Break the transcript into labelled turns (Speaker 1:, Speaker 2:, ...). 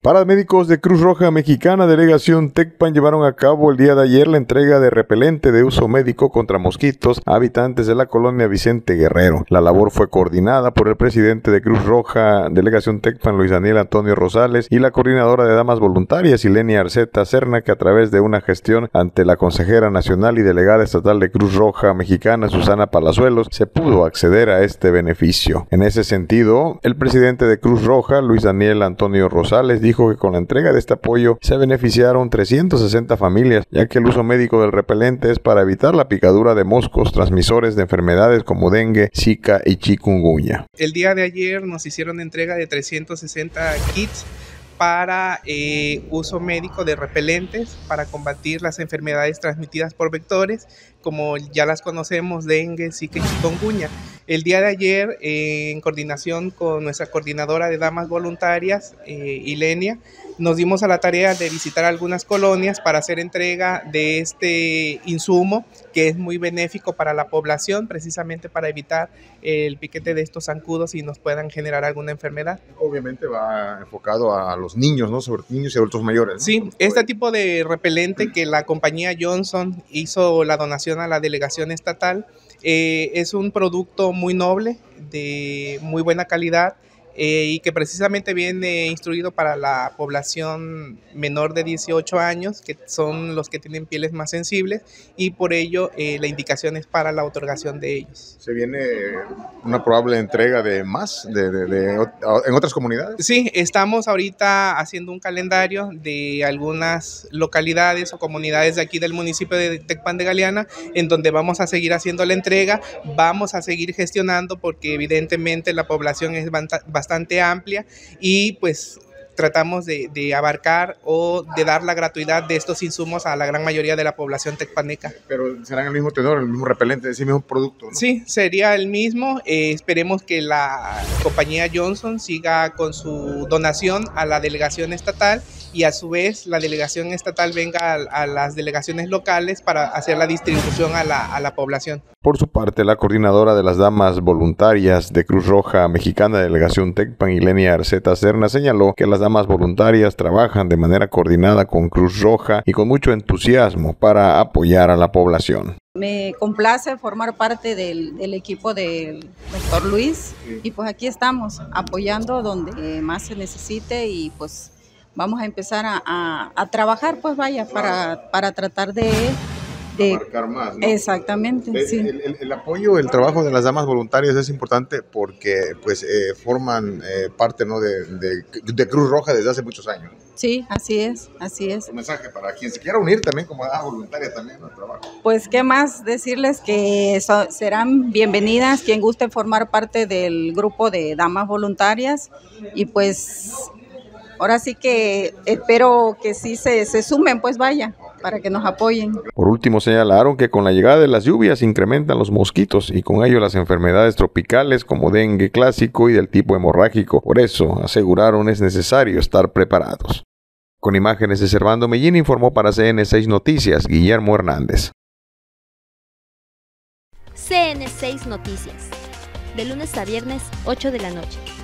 Speaker 1: Paramédicos de Cruz Roja Mexicana, Delegación Tecpan, llevaron a cabo el día de ayer la entrega de repelente de uso médico contra mosquitos a habitantes de la colonia Vicente Guerrero. La labor fue coordinada por el presidente de Cruz Roja Delegación Tecpan, Luis Daniel Antonio Rosales, y la coordinadora de damas voluntarias, Ilenia Arceta Serna, que a través de una gestión ante la consejera nacional y delegada estatal de Cruz Roja Mexicana, Susana Palazuelos, se pudo acceder a este beneficio. En ese sentido, el presidente de Cruz Roja, Luis Daniel Antonio Rosales, dijo que con la entrega de este apoyo se beneficiaron 360 familias, ya que el uso médico del repelente es para evitar la picadura de moscos transmisores de enfermedades como dengue, zika y chikungunya.
Speaker 2: El día de ayer nos hicieron entrega de 360 kits para uso médico de repelentes para combatir las enfermedades transmitidas por vectores, como ya las conocemos, dengue, zika y chikungunya. El día de ayer, en coordinación con nuestra coordinadora de damas voluntarias, Ilenia, nos dimos a la tarea de visitar algunas colonias para hacer entrega de este insumo que es muy benéfico para la población, precisamente para evitar el piquete de estos zancudos y nos puedan generar alguna enfermedad.
Speaker 1: Obviamente va enfocado a los niños, ¿no? Sobre niños y adultos mayores, ¿no?
Speaker 2: Sí, este tipo de repelente que la compañía Johnson hizo la donación a la delegación estatal es un producto muy noble, de muy buena calidad, y que precisamente viene instruido para la población menor de 18 años, que son los que tienen pieles más sensibles, y por ello la indicación es para la otorgación de ellos.
Speaker 1: ¿Se viene una probable entrega de más en otras comunidades?
Speaker 2: Sí, estamos ahorita haciendo un calendario de algunas localidades o comunidades de aquí del municipio de Tecpan de Galeana, en donde vamos a seguir haciendo la entrega, vamos a seguir gestionando porque evidentemente la población es bastante amplia y pues tratamos de abarcar o de dar la gratuidad de estos insumos a la gran mayoría de la población tecpaneca.
Speaker 1: Pero serán el mismo tenor, el mismo repelente, ese mismo producto, ¿no?
Speaker 2: Sí, sería el mismo. Esperemos que la compañía Johnson siga con su donación a la delegación estatal y a su vez la delegación estatal venga a las delegaciones locales para hacer la distribución a la población.
Speaker 1: Por su parte, la coordinadora de las damas voluntarias de Cruz Roja Mexicana, Delegación Tecpan, Ilenia Arceta Serna, señaló que las damas voluntarias trabajan de manera coordinada con Cruz Roja y con mucho entusiasmo para apoyar a la población.
Speaker 3: Me complace formar parte del equipo del doctor Luis y pues aquí estamos apoyando donde más se necesite y pues vamos a empezar a trabajar, pues vaya, para tratar de
Speaker 1: abarcar más, ¿no?
Speaker 3: Exactamente, sí.
Speaker 1: El apoyo, el trabajo de las damas voluntarias es importante porque pues forman parte, ¿no? de Cruz Roja desde hace muchos años.
Speaker 3: Sí, así es, así es.
Speaker 1: Un mensaje para quien se quiera unir también como dama voluntaria también al trabajo.
Speaker 3: Pues qué más decirles que serán bienvenidas quien guste formar parte del grupo de damas voluntarias y pues ahora sí que espero que sí se sumen, pues vaya, para que nos apoyen.
Speaker 1: Por último, señalaron que con la llegada de las lluvias incrementan los mosquitos y con ello las enfermedades tropicales como dengue clásico y del tipo hemorrágico. Por eso, aseguraron, es necesario estar preparados. Con imágenes de Servando Mellín, informó para CN6 Noticias, Guillermo Hernández.
Speaker 4: CN6 Noticias, de lunes a viernes, 8 de la noche.